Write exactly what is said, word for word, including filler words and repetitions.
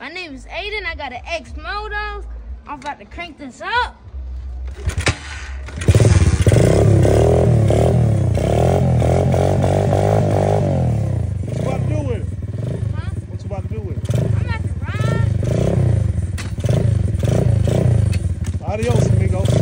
My name is Aiden. I got an Xmotos. I'm about to crank this up. What you about to do with it? Huh? What you about to do with it? I'm about to ride. Adios, amigo.